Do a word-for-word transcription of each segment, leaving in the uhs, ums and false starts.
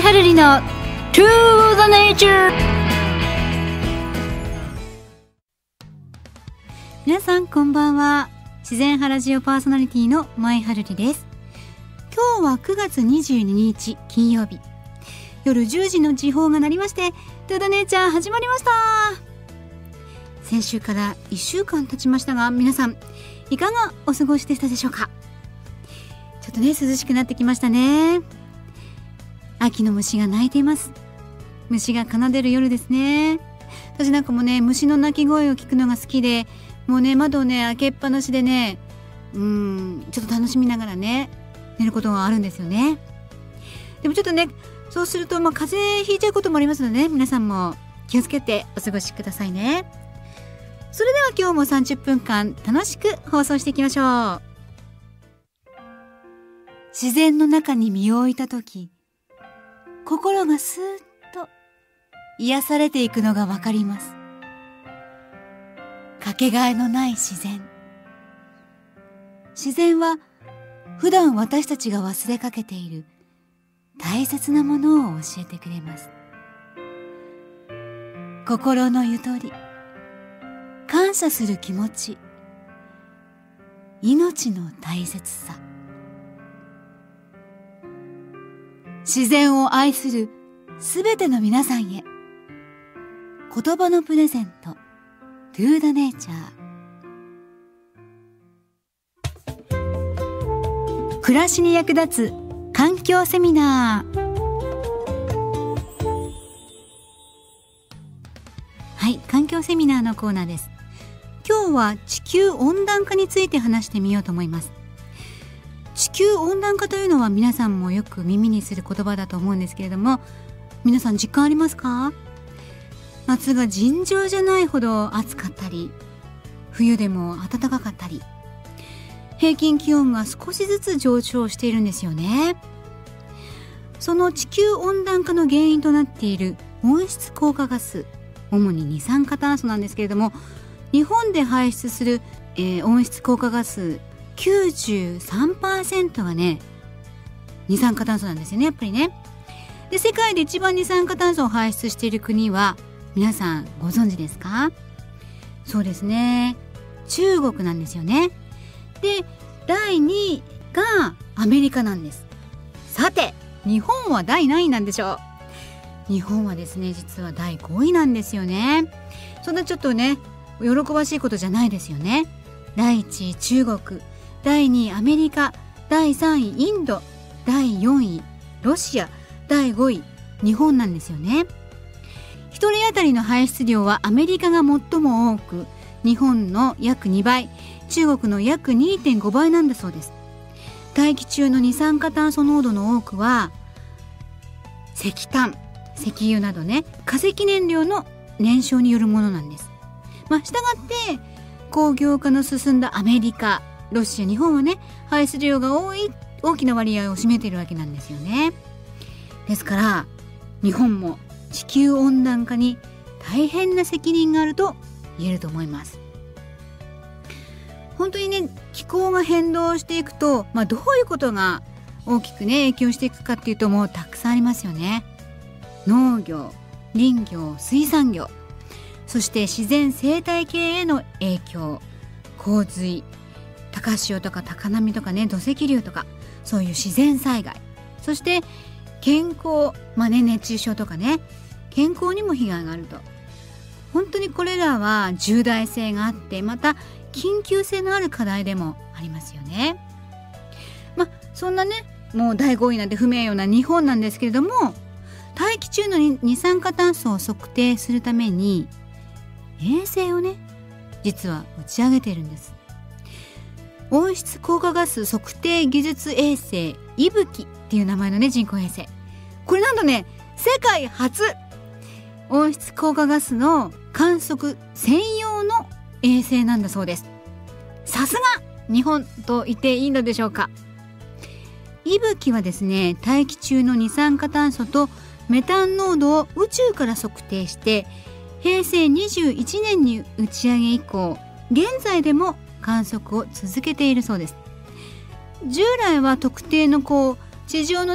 はるりの To the Nature。 皆さんこんばんは。自然派ラジオパーソナリティのまいはるりです。今日はくがつにじゅうににち金曜日、夜じゅうじの時報が鳴りまして To the Nature 始まりました。先週からいっしゅうかん経ちましたが、皆さんいかがお過ごしでしたでしょうか。ちょっとね、涼しくなってきましたね。秋の虫が鳴いています。虫が奏でる夜ですね。私なんかもね、虫の鳴き声を聞くのが好きで、もうね、窓をね開けっぱなしでね、うーんちょっと楽しみながらね寝ることがあるんですよね。でもちょっとね、そうするとまあ風邪ひいちゃうこともありますのでね、皆さんも気をつけてお過ごしくださいね。それでは今日もさんじゅっぷんかん楽しく放送していきましょう。自然の中に身を置いたとき、心がスーッと癒されていくのがわかります。かけがえのない自然。自然は普段私たちが忘れかけている大切なものを教えてくれます。心のゆとり、感謝する気持ち、命の大切さ。自然を愛するすべての皆さんへ、言葉のプレゼント To the Nature。 暮らしに役立つ環境セミナー。はい、環境セミナーのコーナーです。今日は地球温暖化について話してみようと思います。地球温暖化というのは皆さんもよく耳にする言葉だと思うんですけれども、皆さん実感ありますか？夏が尋常じゃないほど暑かったり、冬でも暖かかったり、平均気温が少しずつ上昇しているんですよね。その地球温暖化の原因となっている温室効果ガス、主に二酸化炭素なんですけれども、日本で排出する、えー、温室効果ガス きゅうじゅうさんパーセント がね、二酸化炭素なんですよね、やっぱりね。で、世界で一番二酸化炭素を排出している国は皆さんご存知ですか？そうですね、中国なんですよね。で、だいにいがアメリカなんです。さて、日本はだい何位なんでしょう？日本はですね、実はだいごいなんですよね。そんなちょっとね、喜ばしいことじゃないですよね。だいいちい中国、だいにいアメリカ、だいさんいインド、だいよんいロシア、だいごい日本なんですよね。一人当たりの排出量はアメリカが最も多く、日本の約にばい、中国の約 にてんごばいなんだそうです。大気中の二酸化炭素濃度の多くは石炭、石油などね、化石燃料の燃焼によるものなんです。まあ、したがって工業化の進んだアメリカ、ロシア、日本はね、排出量が多い大きな割合を占めているわけなんですよね。ですから日本も地球温暖化に大変な責任があると言えると思います。本当にね、気候が変動していくと、まあ、どういうことが大きくね影響していくかっていうと、もうたくさんありますよね。農業、林業、水産業、そして自然生態系への影響、洪水、高潮とか高波とかね、土石流とか、そういう自然災害、そして健康、まあね、熱中症とかね、健康にも被害があると。本当にこれらは重大性があって、また緊急性のある課題でもありますよね。まあそんなね、もうだいごいなんて不名誉な日本なんですけれども、大気中の二酸化炭素を測定するために衛星をね、実は打ち上げているんです。温室効果ガス測定技術衛星いぶきっていう名前のね、人工衛星、これなんとね、世界初温室効果ガスの観測専用の衛星なんだそうです。さすが日本と言っていいのでしょうか。いぶきはですね、大気中の二酸化炭素とメタン濃度を宇宙から測定して、へいせいにじゅういちねんに打ち上げ以降、現在でも観測を続けているそうです。従来は特定のこう地上のね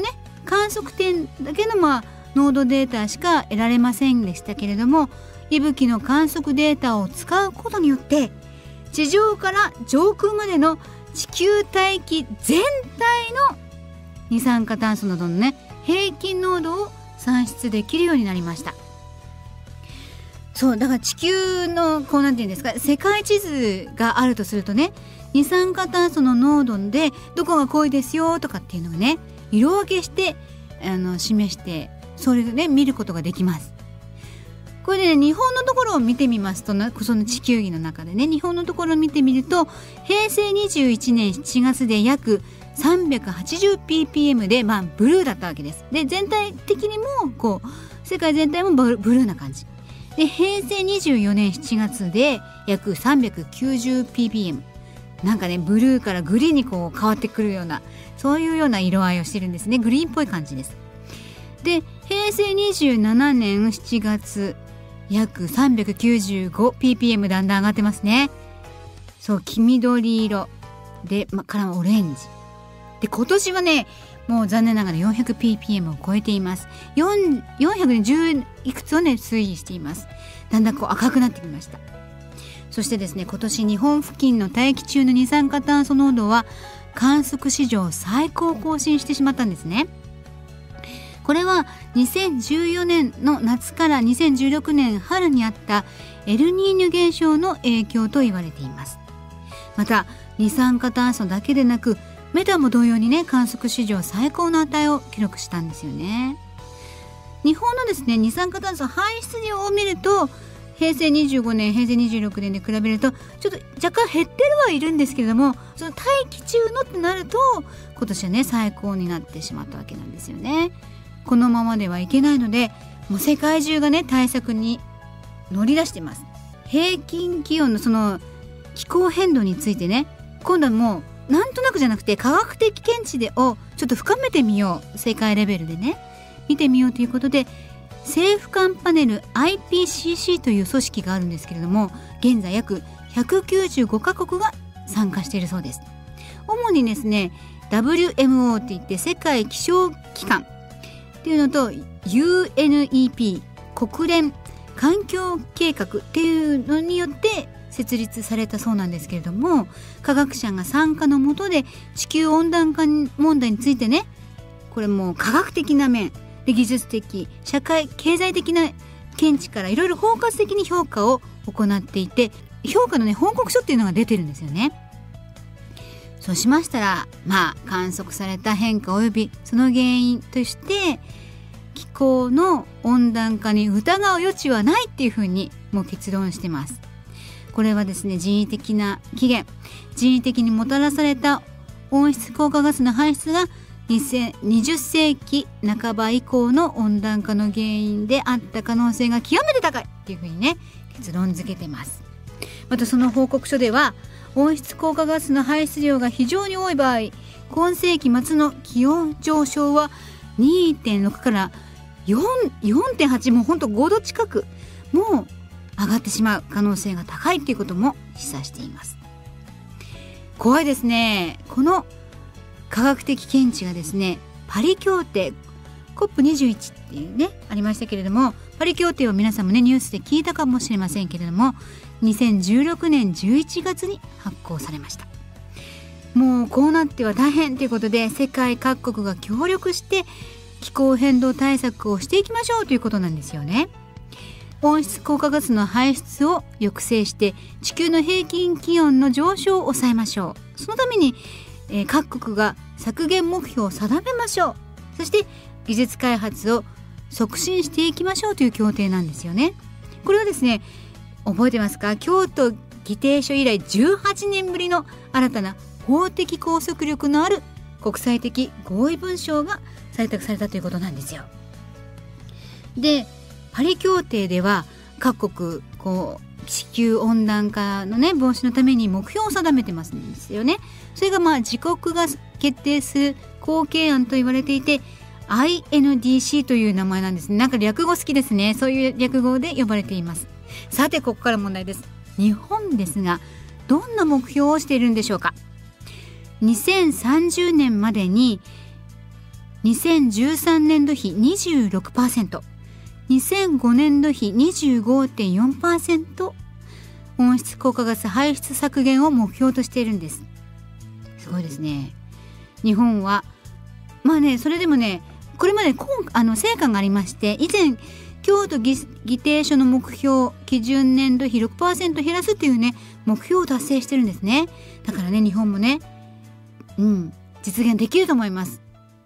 観測点だけのまあ濃度データしか得られませんでしたけれども、息吹の観測データを使うことによって地上から上空までの地球大気全体の二酸化炭素などのね平均濃度を算出できるようになりました。そうだから地球のこうなんていうんですか、世界地図があるとするとね、二酸化炭素の濃度でどこが濃いですよとかっていうのをね色分けしてあの示して、それでね見ることができます。これでね日本のところを見てみますと、その地球儀の中でね日本のところを見てみると、へいせいにじゅういちねんしちがつで約 さんびゃくはちじゅうピーピーエム で、まあ、ブルーだったわけです。で全体的にもこう世界全体もブルーな感じで、へいせいにじゅうよねんしちがつで約 さんびゃくきゅうじゅうピーピーエム、 なんかねブルーからグリーンにこう変わってくるような、そういうような色合いをしてるんですね。グリーンっぽい感じです。でへいせいにじゅうななねんしちがつ約 さんびゃくきゅうじゅうごピーピーエム だんだん上がってますね。そう黄緑色で、ま、からオレンジで、今年はねもう残念ながら よんひゃくピーピーエム を超えています。よんひゃくじゅういくつをね推移しています。だんだんこう赤くなってきました。そしてですね、今年日本付近の大気中の二酸化炭素濃度は観測史上最高を更新してしまったんですね。これはにせんじゅうよねんの夏からにせんじゅうろくねん春にあったエルニーニョ現象の影響と言われています。また二酸化炭素だけでなくメタンも同様にね観測史上最高の値を記録したんですよね。日本のですね二酸化炭素排出量を見ると、へいせいにじゅうごねんへいせいにじゅうろくねんで比べるとちょっと若干減ってるはいるんですけれども、その大気中のってなると今年はね最高になってしまったわけなんですよね。このままではいけないので、もう世界中がね対策に乗り出しています。平均気温のその気候変動についてね、今度はもうなんとなくじゃなくて科学的見地でをちょっと深めてみよう、世界レベルでね見てみようということで、政府間パネル アイピーシーシー という組織があるんですけれども、現在約ひゃくきゅうじゅうごかこくが参加しているそうです。主にですね ダブリューエムオー っていって世界気象機関っていうのと ユーエヌイーピー 国連環境計画っていうのによって設立されたそうなんですけれども、科学者が参加のもとで地球温暖化問題についてね、これもう科学的な面で技術的社会経済的な見地からいろいろ包括的に評価を行っていて、評価のね報告書っていうのが出てるんですよね。そうしましたら、まあ観測された変化及びその原因として気候の温暖化に疑う余地はないっていうふうにもう結論してます。これはですね人為的な起源、人為的にもたらされた温室効果ガスの排出がにじゅっせいきなかば以降の温暖化の原因であった可能性が極めて高いっていうふうにね結論付けてます。またその報告書では、温室効果ガスの排出量が非常に多い場合、今世紀末の気温上昇は にてんろく から よんてんはち、もうほんとごど近くもう上がってしまう可能性が高いということも示唆しています。怖いですね。この科学的見地がですね、パリ協定 コップにじゅういち っていうねありましたけれども、パリ協定を皆さんもねニュースで聞いたかもしれませんけれども、にせんじゅうろくねんじゅういちがつに発行されました。もうこうなっては大変ということで、世界各国が協力して気候変動対策をしていきましょうということなんですよね。温室効果ガスの排出を抑制して地球の平均気温の上昇を抑えましょう。そのために、えー、各国が削減目標を定めましょう。そして技術開発を促進していきましょうという協定なんですよね。これはですね、覚えてますか？京都議定書以来じゅうはちねんぶりの新たな法的拘束力のある国際的合意文書が採択されたということなんですよ。で、パリ協定では各国こう地球温暖化のね防止のために目標を定めてますんですよね。それがまあ自国が決定する後継案と言われていて アイエヌディーシー という名前なんですね。なんか略語好きですね。そういう略語で呼ばれています。さてここから問題です。日本ですがどんな目標をしているんでしょうか。にせんさんじゅうねんまでににせんじゅうさんねんど比 にじゅうろくパーセント、にせんごねんど比 にじゅうごてんよんパーセント 温室効果ガス排出削減を目標としているんです。すごいですね。日本はまあね、それでもね、これまであの成果がありまして、以前京都議定書の目標基準年度比 ろくパーセント 減らすっていうね目標を達成してるんですね。だからね、日本もね、うん、実現できると思います。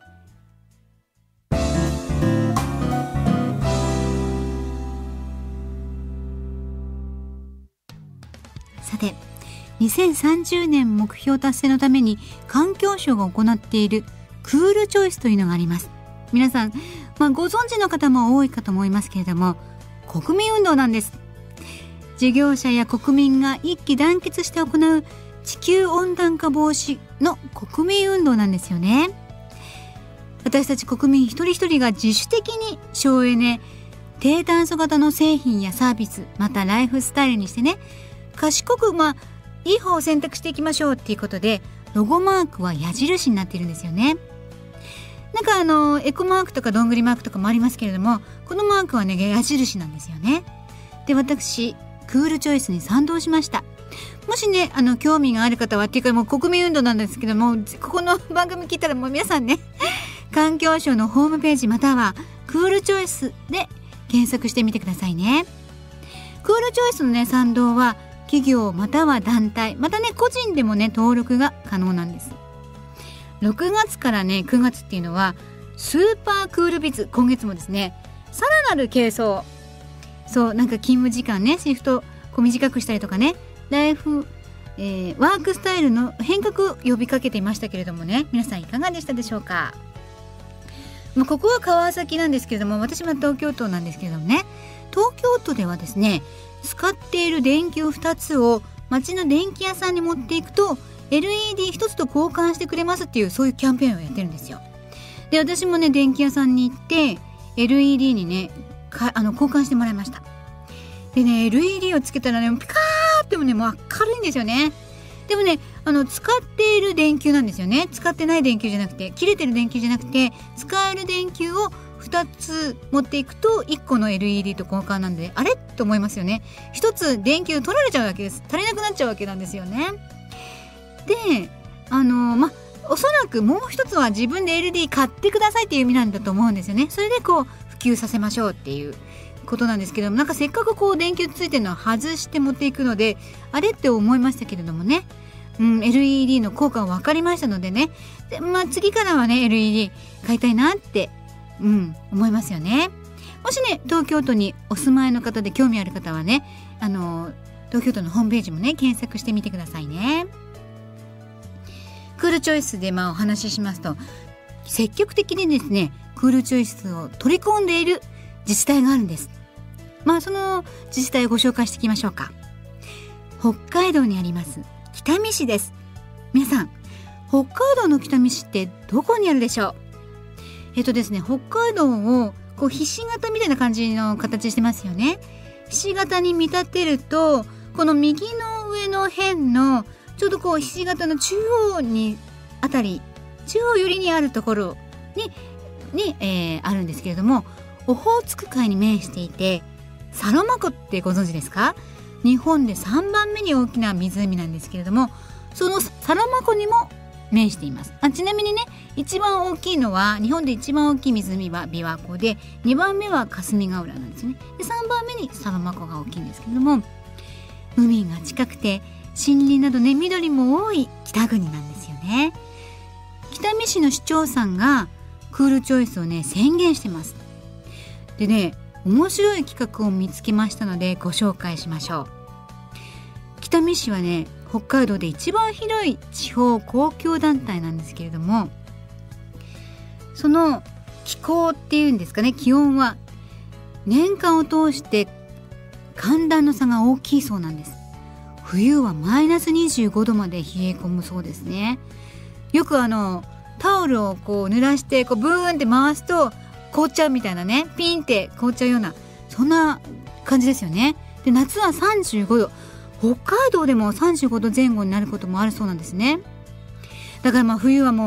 さて、にせんさんじゅうねん目標達成のために環境省が行っているクールチョイスというのがあります。皆さん、まあ、ご存知の方も多いかと思いますけれども、国民運動なんです。事業者や国民が一致団結して行う地球温暖化防止の国民運動なんですよね。私たち国民一人一人が自主的に省エネ、低炭素型の製品やサービス、またライフスタイルにしてね、賢くまあいい方を選択していきましょうっていうことで、ロゴマークは矢印になっているんですよね。なんかあのエコマークとかどんぐりマークとかもありますけれども、このマークはね矢印なんですよね。で、私クールチョイスに賛同しました。もしねあの興味がある方は、っていうかもう国民運動なんですけども、ここの番組聞いたらもう皆さんね環境省のホームページまたはクールチョイスで検索してみてくださいね。クールチョイスのね賛同は企業または団体、またね個人でもね登録が可能なんです。ろくがつからねくがつっていうのはスーパークールビズ、今月もですねさらなる軽装、そうなんか勤務時間ねシフトこう短くしたりとかね、ライフ、えー、ワークスタイルの変革を呼びかけていましたけれどもね、皆さんいかがでしたでしょうか。まあ、ここは川崎なんですけれども、私は東京都なんですけれどもね、東京都ではですね使っている電球ふたつを町の電気屋さんに持っていくと エルイーディーひとつと交換してくれますっていう、そういうキャンペーンをやってるんですよ。で、私もね電気屋さんに行って エルイーディー にねかあの交換してもらいました。でね エルイーディー をつけたらねピカーってもねもう明るいんですよね。でもねあの使っている電球なんですよね。使ってない電球じゃなくて、切れてる電球じゃなくて、使える電球をふたつ持っていくといっこの エルイーディー と交換なんで、あれと思いますよね。ひとつ電球取られちゃうわけです。足りなくなっちゃうわけなんですよね。で、あのまおそらくもう一つは自分で エルイーディー 買ってくださいっていう意味なんだと思うんですよね。それでこう普及させましょうっていうことなんですけども、なんかせっかくこう電球ついてるのを外して持っていくので、あれって思いましたけれどもね、うん、エルイーディー の効果が分かりましたのでね、で、まあ、次からはね エルイーディー 買いたいなって、うん、思いますよね。もしね東京都にお住まいの方で興味ある方はね、あの東京都のホームページもね検索してみてくださいね。クールチョイスでまあお話ししますと、積極的にですねクールチョイスを取り込んでいる自治体があるんです。まあその自治体をご紹介していきましょうか。北海道にあります北見市です。皆さん、北海道の北見市ってどこにあるでしょう。えっとですね北海道をこうひし形みたいな感じの形してますよね。ひし形に見立てると、この右の上の辺のちょうどこうひし形の中央にあたり、中央寄りにあるところに、に、えー、あるんですけれども、オホーツク海に面していて、サロマ湖ってご存知ですか。日本でさんばんめに大きな湖なんですけれども、そのサロマ湖にも面しています。あ、ちなみにね一番大きいのは、日本で一番大きい湖は琵琶湖で、にばんめは霞ヶ浦なんですね。でさんばんめにサロマ湖が大きいんですけれども、海が近くて森林などね緑も多い北国なんですよね。北見市の市長さんがクールチョイスをね宣言してます。でね面白い企画を見つけましたのでご紹介しましょう。北見市はね北海道で一番広い地方公共団体なんですけれども、その気候っていうんですかね、気温は年間を通して寒暖の差が大きいそうなんです。冬はマイナスにじゅうごどまで冷え込むそうですね。よくあのタオルをこう濡らしてこうブーンって回すと凍っちゃうみたいなね、ピンって凍っちゃうようなそんな感じですよね。で夏はさんじゅうごど、北海道でもさんじゅうごどぜん後になることもあるそうなんですね。だからまあ冬はもう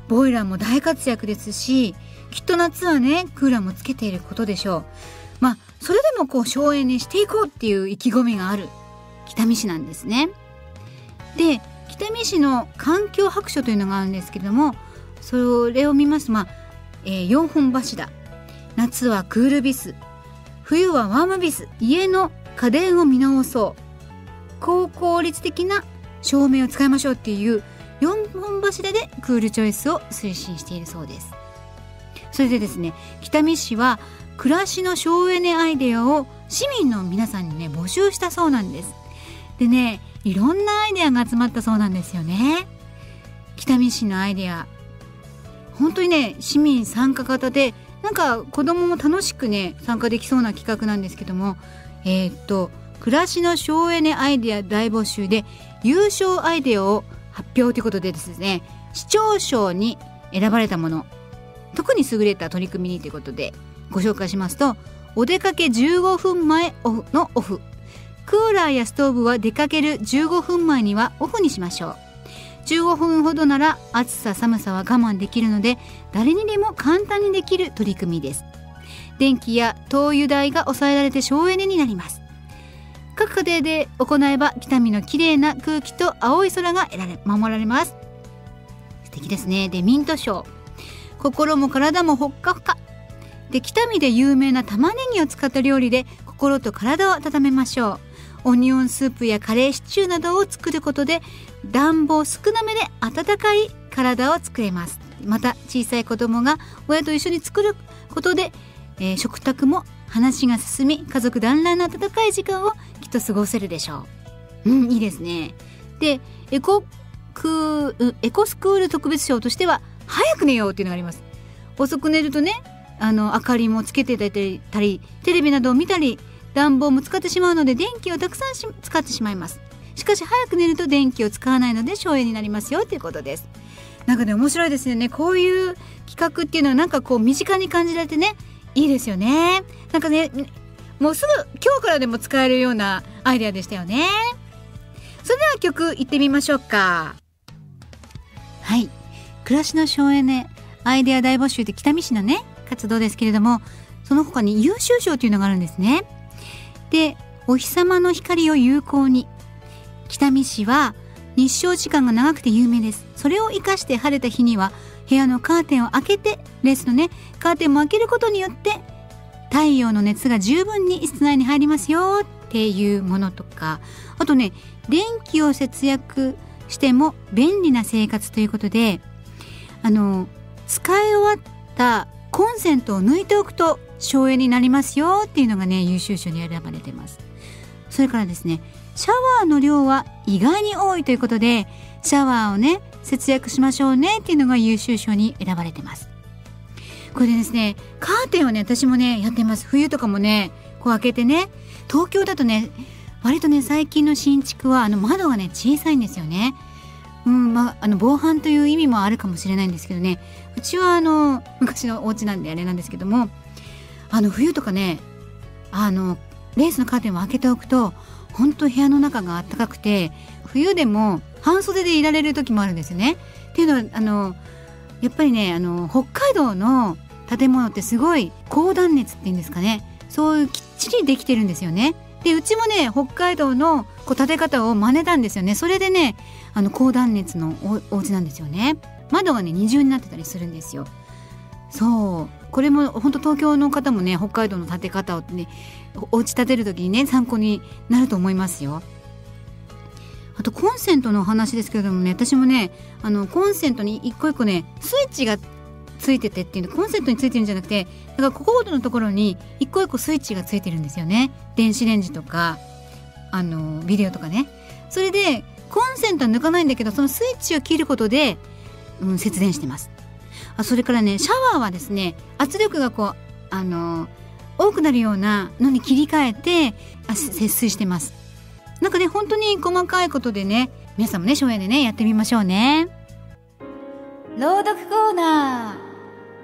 ボイラーも大活躍ですし、きっと夏はねクーラーもつけていることでしょう。まあそれでもこう省エネしていこうっていう意気込みがある北見市なんですね。で北見市の環境白書というのがあるんですけれども、それを見ますと、まあえー、よんほん柱、夏はクールビス、冬はワームビス、家の家電を見直そう、高効率的な照明を使いましょうっていうよんほん柱でクールチョイスを推進しているそうです。それでですね、北見市は暮らしの省エネアイデアを市民の皆さんにね募集したそうなんです。でね、いろんなアイデアが集まったそうなんですよね。北見市のアイデア本当にね市民参加型で、なんか子供も楽しくね参加できそうな企画なんですけども、えー、っと暮らしの省エネアイデア大募集で優勝アイデアを発表ということでですね、市長賞に選ばれたもの、特に優れた取り組みにということでご紹介しますと、お出かけじゅうごふんまえオフのオフ、クーラーやストーブは出かけるじゅうごふんまえにはオフにしましょう。じゅうごふんほどなら暑さ寒さは我慢できるので、誰にでも簡単にできる取り組みです。電気や灯油代が抑えられて省エネになります。各家庭で行えば北見の綺麗な空気と青い空が得られ守られます。素敵ですね。でミント賞、心も体もほっかほかで、北見で有名な玉ねぎを使った料理で心と体を温めましょう。オニオンスープやカレーシチューなどを作ることで暖房少なめで温かい体を作れます。また小さい子供が親と一緒に作ることで、えー、食卓も話が進み、家族団らんの温かい時間をきっと過ごせるでしょう。うん、いいですね。でエコクーエコスクール特別賞としては早く寝ようっていうのがあります。遅く寝るとね、あの明かりもつけていたりテレビなどを見たり暖房も使ってしまうので電気をたくさんし使ってしまいます。しかし早く寝ると電気を使わないので省エネになりますよということです。なんかね面白いですよね。こういう企画っていうのはなんかこう身近に感じられてね、いいですよね。なんかね、もうすぐ今日からでも使えるようなアイデアでしたよね。それでは曲いってみましょうか。はい、暮らしの省エネアイデア大募集って北見市のね活動ですけれども、その他に優秀賞というのがあるんですね。でお日様の光を有効に、北見市は日照時間が長くて有名です。それを生かして晴れた日には部屋のカーテンを開けて、レースのねカーテンも開けることによって太陽の熱が十分に室内に入りますよっていうものとか、あとね電気を節約しても便利な生活ということで、あの使い終わったコンセントを抜いておくと省エネになりますよっていうのがね優秀賞に選ばれてます。それからですね、シャワーの量は意外に多いということでシャワーをね節約しましょうねっていうのが優秀賞に選ばれてます。これでですね、カーテンはね私もねやってます。冬とかもねこう開けてね、東京だとね割とね最近の新築はあの窓がね小さいんですよね。うんまあ、あの防犯という意味もあるかもしれないんですけどね、うちはあの昔のお家なんであれなんですけども、あの冬とかねあのレースのカーテンを開けておくと本当部屋の中が暖かくて、冬でも半袖でいられる時もあるんですよね。っていうのはあのやっぱりねあの北海道の建物ってすごい高断熱っていうんですかね、そういうきっちりできてるんですよね。でうちもね北海道のこう建て方を真似たんですよね。それでねあの高断熱の お, お家なんですよね。窓がね二重になってたりするんですよ。そうこれも本当東京の方もね北海道の建て方をねお家建てる時にね参考になると思いますよ。あとコンセントの話ですけれどもね、私もねあのコンセントに一個一個ねスイッチがついててっていうの、コンセントについてるんじゃなくて、だからコードのところに一個一個スイッチがついてるんですよね。電子レンジとかあのビデオとかね。それでコンセントは抜かないんだけど、そのスイッチを切ることで、うん、節電してます。あそれからねシャワーはですね圧力がこうあの多くなるようなのに切り替えてあ節水してます。なんかね本当に細かいことでね皆さんもね省エネねやってみましょうね。朗読コーナー。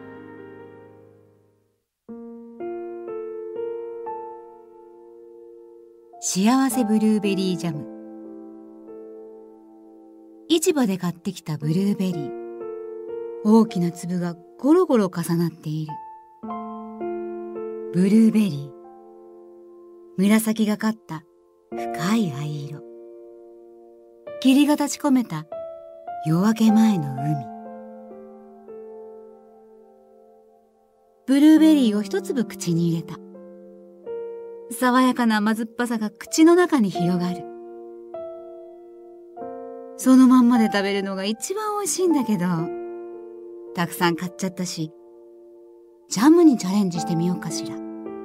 幸せブルーベリージャム。市場で買ってきたブルーベリー、 大きな粒がゴロゴロ重なっている。ブルーベリー、紫がかった深い灰色、霧が立ち込めた夜明け前の海。ブルーベリーを一粒口に入れた。爽やかな甘酸っぱさが口の中に広がる。そのまんまで食べるのが一番美味しいんだけど、たくさん買っちゃったし、ジャムにチャレンジしてみようかしら。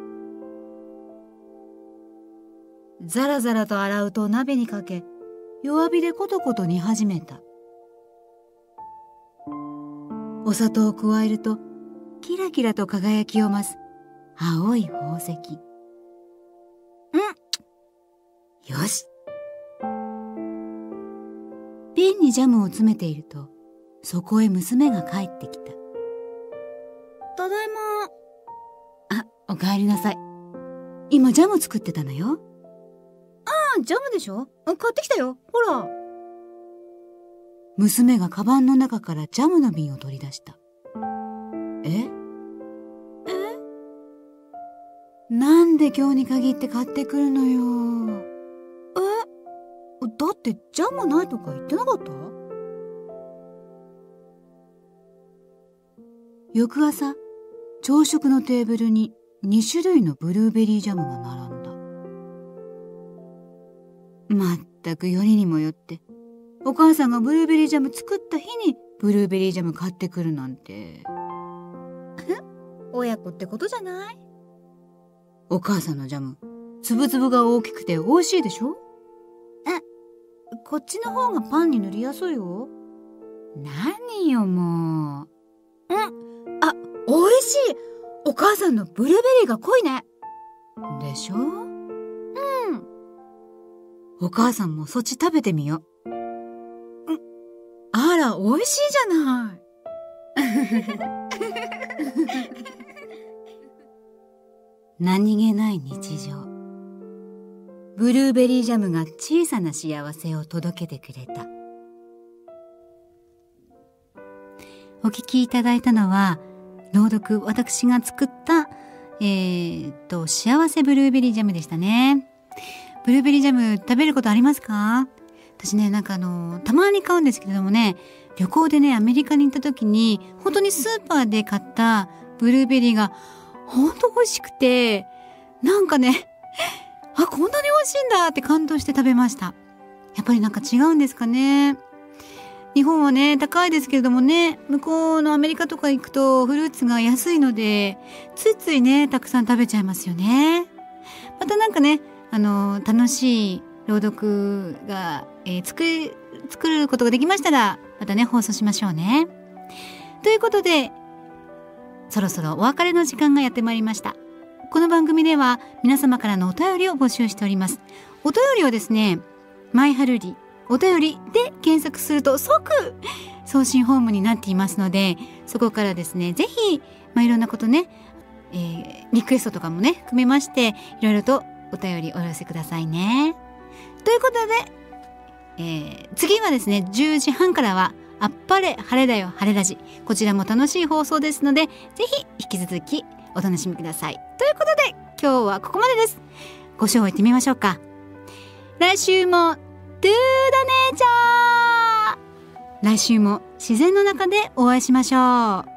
ザラザラと洗うと鍋にかけ、弱火でコトコト煮始めた。お砂糖を加えるとキラキラと輝きを増す青い宝石。うん、よし。瓶にジャムを詰めていると、そこへ娘が帰ってきた。ただいま。あ、おかえりなさい。今ジャム作ってたのよ。ああ、ジャムでしょ？買ってきたよ。ほら。娘がカバンの中からジャムの瓶を取り出した。え？え？なんで今日に限って買ってくるのよ。え？だってジャムないとか言ってなかった？翌朝、朝食のテーブルにに種類のブルーベリージャムが並んだ。まったくよりにもよって、お母さんがブルーベリージャム作った日にブルーベリージャム買ってくるなんて。親子ってことじゃない？お母さんのジャム、つぶつぶが大きくて美味しいでしょ？え、こっちの方がパンに塗りやすいよ。何よもう。うん、あ、美味しい。お母さんのブルーベリーが濃いね。でしょ？うん。お母さんもそっち食べてみよう。うん。あら、美味しいじゃない。何気ない日常。ブルーベリージャムが小さな幸せを届けてくれた。お聞きいただいたのは、朗読、私が作った、えー、っと、幸せブルーベリージャムでしたね。ブルーベリージャム食べることありますか？私ね、なんかあの、たまに買うんですけれどもね、旅行でね、アメリカに行った時に、本当にスーパーで買ったブルーベリーが、本当美味しくて、なんかね、あ、こんなに美味しいんだって感動して食べました。やっぱりなんか違うんですかね。日本はね、高いですけれどもね、向こうのアメリカとか行くとフルーツが安いので、ついついね、たくさん食べちゃいますよね。またなんかね、あの、楽しい朗読が、えー、作る、作ることができましたら、またね、放送しましょうね。ということで、そろそろお別れの時間がやってまいりました。この番組では皆様からのお便りを募集しております。お便りをですね、マイハルリお便りで検索すると即送信フォームになっていますので、そこからですね、ぜひ、まあ、いろんなことね、えー、リクエストとかもね、含めまして、いろいろとお便りお寄せくださいね。ということで、えー、次はですね、じゅうじはんからは、あっぱれ晴れだよ晴れラジ。こちらも楽しい放送ですので、ぜひ引き続きお楽しみください。ということで、今日はここまでです。ご賞を言ってみましょうか。来週も、トゥーダネーチャー。来週も自然の中でお会いしましょう。